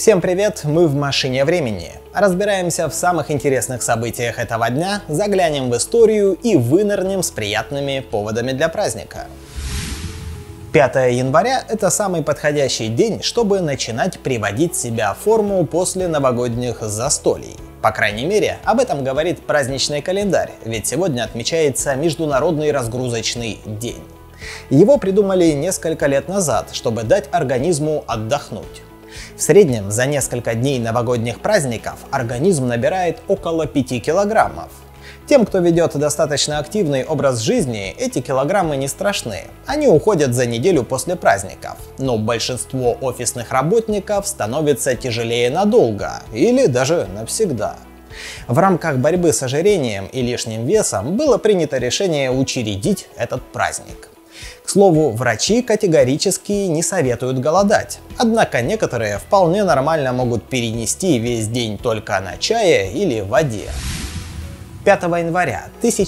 Всем привет, мы в машине времени. Разбираемся в самых интересных событиях этого дня, заглянем в историю и вынырнем с приятными поводами для праздника. 5 января – это самый подходящий день, чтобы начинать приводить себя в форму после новогодних застолий. По крайней мере, об этом говорит праздничный календарь, ведь сегодня отмечается Международный разгрузочный день. Его придумали несколько лет назад, чтобы дать организму отдохнуть. В среднем за несколько дней новогодних праздников организм набирает около 5 килограммов. Тем, кто ведет достаточно активный образ жизни, эти килограммы не страшны. Они уходят за неделю после праздников. Но большинство офисных работников становится тяжелее надолго или даже навсегда. В рамках борьбы с ожирением и лишним весом было принято решение учредить этот праздник. К слову, врачи категорически не советуют голодать, однако некоторые вполне нормально могут перенести весь день только на чае или воде. 5 января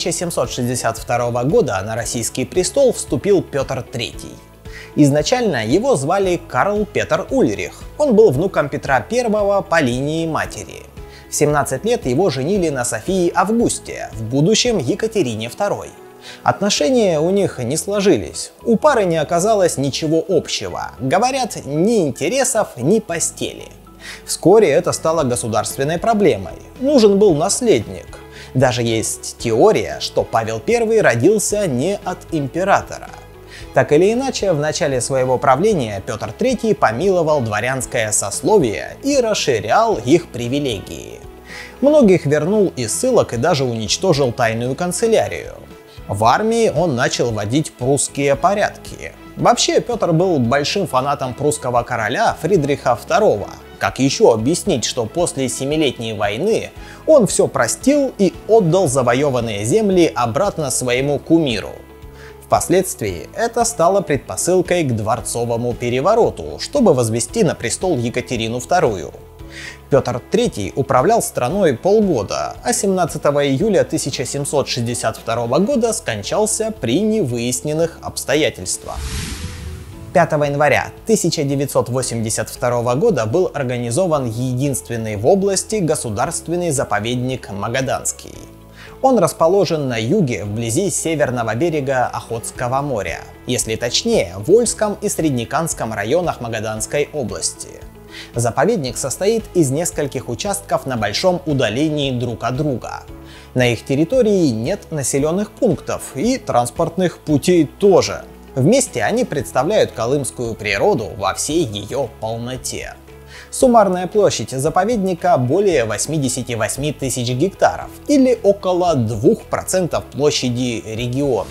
1762 года на российский престол вступил Петр III. Изначально его звали Карл Петр Ульрих, он был внуком Петра I по линии матери. В 17 лет его женили на Софии Августе, в будущем Екатерине II. Отношения у них не сложились, у пары не оказалось ничего общего, говорят, ни интересов, ни постели. Вскоре это стало государственной проблемой, нужен был наследник. Даже есть теория, что Павел I родился не от императора. Так или иначе, в начале своего правления Петр III помиловал дворянское сословие и расширял их привилегии. Многих вернул из ссылок и даже уничтожил тайную канцелярию. В армии он начал вводить прусские порядки. Вообще, Петр был большим фанатом прусского короля Фридриха II. Как еще объяснить, что после Семилетней войны он все простил и отдал завоеванные земли обратно своему кумиру? Впоследствии это стало предпосылкой к дворцовому перевороту, чтобы возвести на престол Екатерину II. Петр III управлял страной полгода, а 17 июля 1762 года скончался при невыясненных обстоятельствах. 5 января 1982 года был организован единственный в области государственный заповедник Магаданский. Он расположен на юге, вблизи северного берега Охотского моря, если точнее, в Вольском и Среднеканском районах Магаданской области. Заповедник состоит из нескольких участков на большом удалении друг от друга. На их территории нет населенных пунктов и транспортных путей тоже. Вместе они представляют колымскую природу во всей ее полноте. Суммарная площадь заповедника более 88 тысяч гектаров или около 2% площади региона.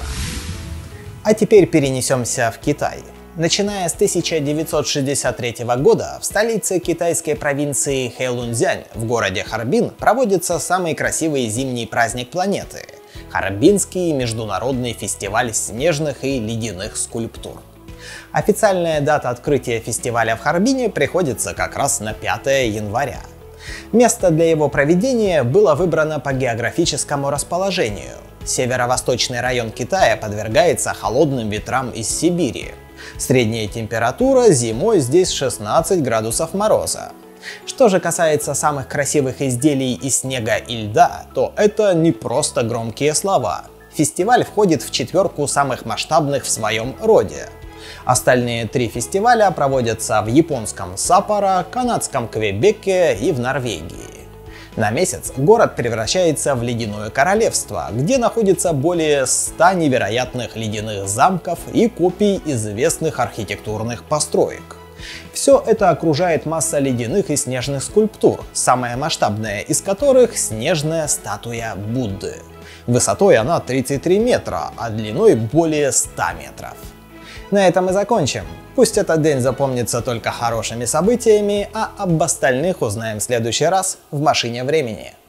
А теперь перенесемся в Китай. Начиная с 1963 года в столице китайской провинции Хэлунцзянь в городе Харбин проводится самый красивый зимний праздник планеты – Харбинский международный фестиваль снежных и ледяных скульптур. Официальная дата открытия фестиваля в Харбине приходится как раз на 5 января. Место для его проведения было выбрано по географическому расположению. Северо-восточный район Китая подвергается холодным ветрам из Сибири. Средняя температура зимой здесь 16 градусов мороза. Что же касается самых красивых изделий из снега и льда, то это не просто громкие слова. Фестиваль входит в четверку самых масштабных в своем роде. Остальные три фестиваля проводятся в японском Саппоро, канадском Квебеке и в Норвегии. На месяц город превращается в ледяное королевство, где находится более 100 невероятных ледяных замков и копий известных архитектурных построек. Все это окружает масса ледяных и снежных скульптур, самая масштабная из которых — снежная статуя Будды. Высотой она 33 метра, а длиной более 100 метров. На этом и закончим. Пусть этот день запомнится только хорошими событиями, а об остальных узнаем в следующий раз в машине времени.